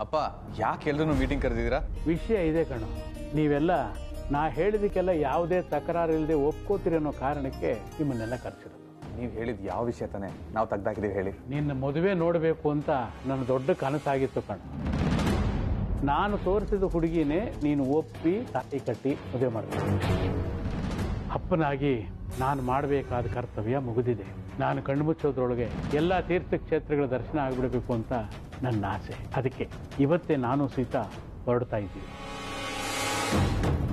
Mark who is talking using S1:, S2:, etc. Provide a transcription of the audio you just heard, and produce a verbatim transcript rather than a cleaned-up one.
S1: ಅಪ್ಪ ಯಾಕೆ ಎಲ್ರೂ ಮೀಟಿಂಗ್ ಕರೆದಿದ್ದೀರಾ?
S2: ವಿಷಯ ಇದೆ ಕಣೋ. ನೀವೆಲ್ಲ ನಾ ಹೇಳಿದಕ್ಕೆಲ್ಲ ಯಾವುದೇ ತಕರಾರು ಇಲ್ಲದೆ ಒಪ್ಕೋತೀರಿ ಅನ್ನೋ ಕಾರಣಕ್ಕೆ ನಿಮ್ಮನ್ನೆಲ್ಲ ಕರೆಸಿರೋದು.
S1: ನೀವು ಹೇಳಿದ ಯಾವ ವಿಷಯ ತಾನೆ ನಾವು ತೆಗ್ದಾಕಿದ್ದೀವಿ ಹೇಳಿ.
S2: ನಿನ್ನ ಮದುವೆ ನೋಡಬೇಕು ಅಂತ ನನ್ನ ದೊಡ್ಡ ಕನಸಾಗಿತ್ತು ಕಣ. ನಾನು ತೋರಿಸಿದ ಹುಡುಗಿನೇ ನೀನು ಒಪ್ಪಿ ತಾಯಿ ಕಟ್ಟಿ ಮದುವೆ ಮಾಡ್ತೀನಿ. ಅಪ್ಪನಾಗಿ ನಾನು ಮಾಡಬೇಕಾದ ಕರ್ತವ್ಯ ಮುಗಿದಿದೆ. ನಾನು ಕಣ್ಮುಚ್ಚೋದ್ರೊಳಗೆ ಎಲ್ಲ ತೀರ್ಥಕ್ಷೇತ್ರಗಳ ದರ್ಶನ ಆಗಿಬಿಡಬೇಕು ಅಂತ ನನ್ನ ಆಸೆ. ಅದಕ್ಕೆ ಇವತ್ತೇ ನಾನು ಸೀತಾ ಹೊರಡ್ತಾ ಇದ್ದೀವಿ.